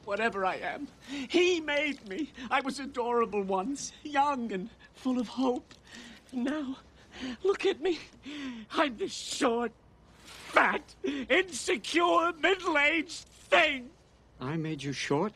whatever I am. He made me. I was adorable once, young and full of hope. And now, look at me. I'm this short, fat, insecure, middle-aged thing. I made you short?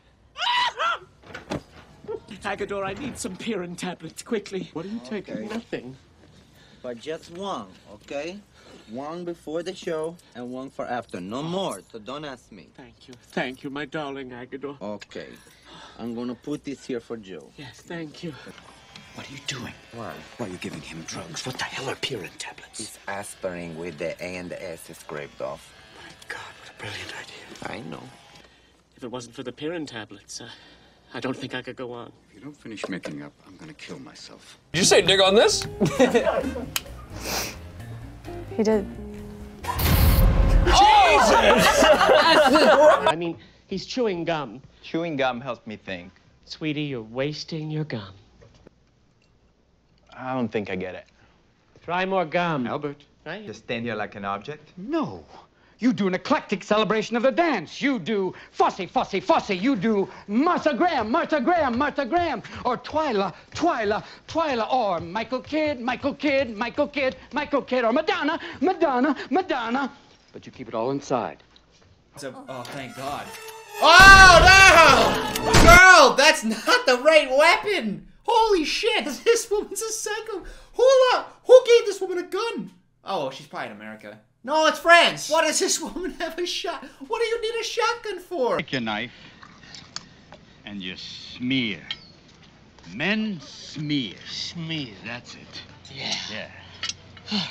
Agador, I need some Pirin tablets, quickly. What are you taking? Okay. Nothing. But just one, okay? One before the show and one for after. No more, so don't ask me. Thank you, my darling Agador. Okay. I'm gonna put this here for Joe. Yes, thank you. What are you doing? What? Why are you giving him drugs? What the hell are Pirin tablets? It's aspirin with the A and the S scraped off. My God, what a brilliant idea. I know. If it wasn't for the Pirin tablets, I don't think I could go on. If you don't finish making up, I'm gonna kill myself. Did you say dig on this? He did. I mean, he's chewing gum. Chewing gum helps me think. Sweetie, you're wasting your gum. I don't think I get it. Try more gum. Albert. Right? Just stand here like an object? No. You do an eclectic celebration of the dance. You do Fosse, Fosse, Fosse. You do Martha Graham, Martha Graham, Martha Graham. Or Twyla, Twyla, Twyla. Or Michael Kidd, Michael Kidd, Michael Kidd, Michael Kidd. Or Madonna, Madonna, Madonna. But you keep it all inside. Oh, thank God. Oh, no! Girl, that's not the right weapon! Holy shit, this woman's a psycho. Hold up! Who gave this woman a gun? Oh, she's probably in America. No, it's France. Why does this woman have a shot? What do you need a shotgun for? Take your knife and you smear. Men smear. Smear. That's it. Yeah. Yeah.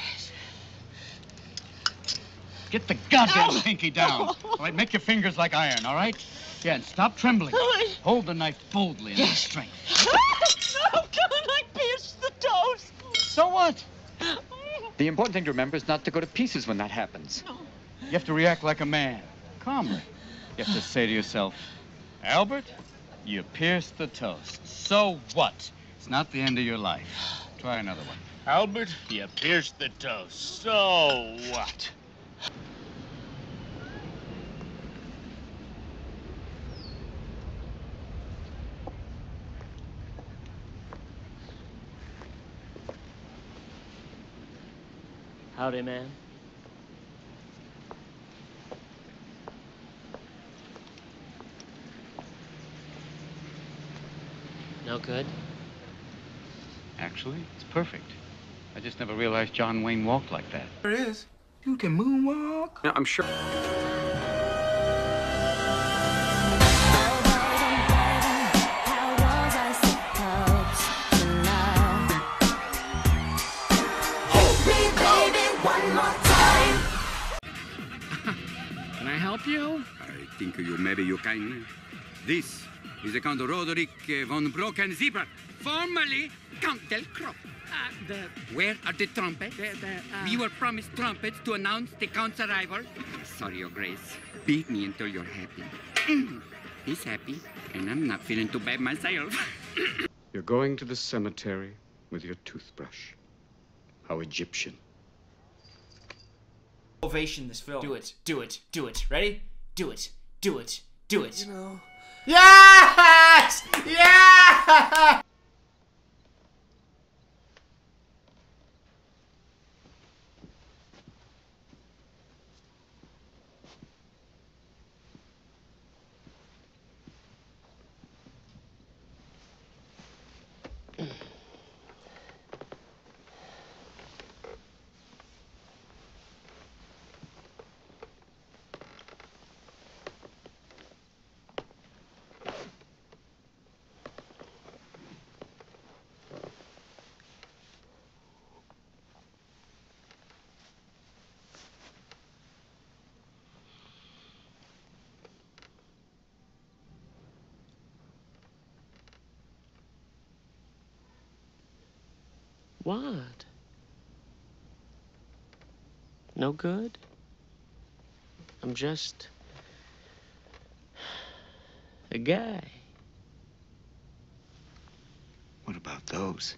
Get the goddamn pinky down. All right, make your fingers like iron, all right? Yeah, and stop trembling. Hold the knife boldly and with strength. No, God, I pierced the toes. So what? The important thing to remember is not to go to pieces when that happens. No. You have to react like a man, calmly. You have to say to yourself, Albert, you pierced the toast. So what? It's not the end of your life. Try another one. Albert, you pierced the toast. So what? Howdy, man. No good? Actually, it's perfect. I just never realized John Wayne walked like that. There it is. You can moonwalk. Yeah, I'm sure. Can I help you? I think you maybe you can. This is the Count Roderick von Brocken-Zebra, formerly Count del Crop. Where are the trumpets? We were promised trumpets to announce the Count's arrival. Sorry, Your Grace. Beat me until you're happy. He's happy, and I'm not feeling too bad myself. You're going to the cemetery with your toothbrush. How Egyptian. Ovation this film. Do it. Do it. Do it. Ready? Do it. Do it. Do it. You know. Yes! Yes! What? No good? I'm just a guy. What about those?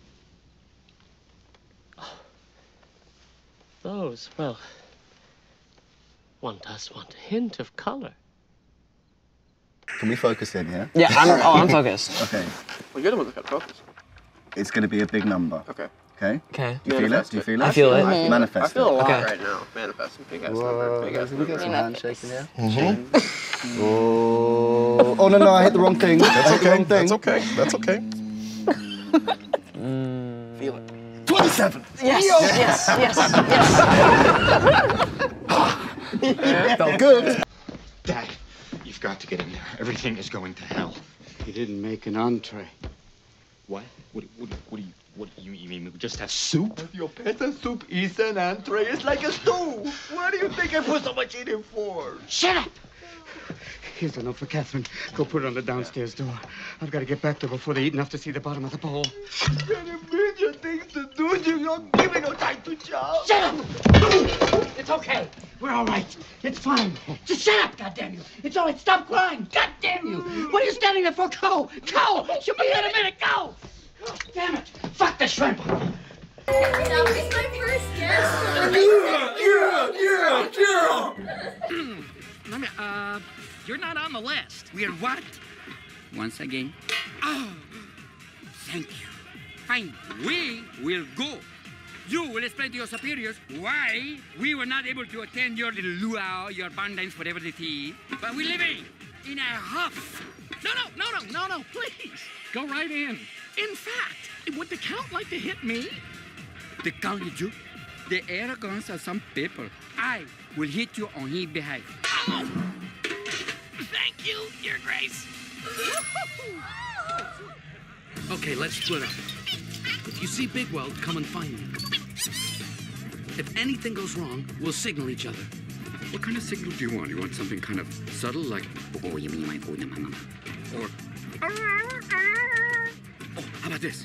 Oh, those, well, one does want a hint of color. Can we focus in here? Yeah, I'm focused. Okay. Well, you're the one that's got to focus. It's going to be a big number. Okay. Okay? Okay. Do you feel it? Do you feel it? I feel it. Manifest I feel a lot Okay. right now. Manifesting. Big ass number. Big ass We got some number. handshaking here. Oh, no, I hit the wrong thing. That's okay. That's okay. That's okay. Feel it. 27! Yes, yes. Felt good. Dad, you've got to get in there. Everything is going to hell. You didn't make an entree. What? What do you mean? We just have soup? Your peasant soup is an entree. It's like a stew. What do you think I put so much in it for? Shut up! Here's a note for Catherine. Go put it on the downstairs door. I've got to get back there before they eat enough to see the bottom of the bowl. Got a million things to do. You don't give me no time to chow. Shut up! It's okay. We're all right. It's fine. Just shut up, goddamn you. It's all right. Stop crying. Goddamn you. What are you standing there for? Go. Go. She'll be here in a minute. Go. Oh, damn it. Fuck the shrimp. That was my first guess. You're not on the list. We're what? Once again. Oh, thank you. Fine. We will go. You will explain to your superiors why we were not able to attend your little luau, your barn dance, whatever it is. But we're living in a huff. No, please. Go right in. In fact, would the Count like to hit me? The Count hit you? The arrogance of some people. I will hit you on his behalf. Oh. Thank you, Your Grace. Okay, let's split up. If you see Bigwell, come and find me. If anything goes wrong, we'll signal each other. What kind of signal do you want? You want something kind of subtle, like, oh, you mean my phone, mama? Or, oh, how about this?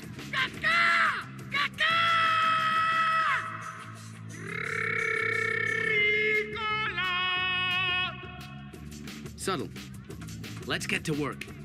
Subtle. Let's get to work.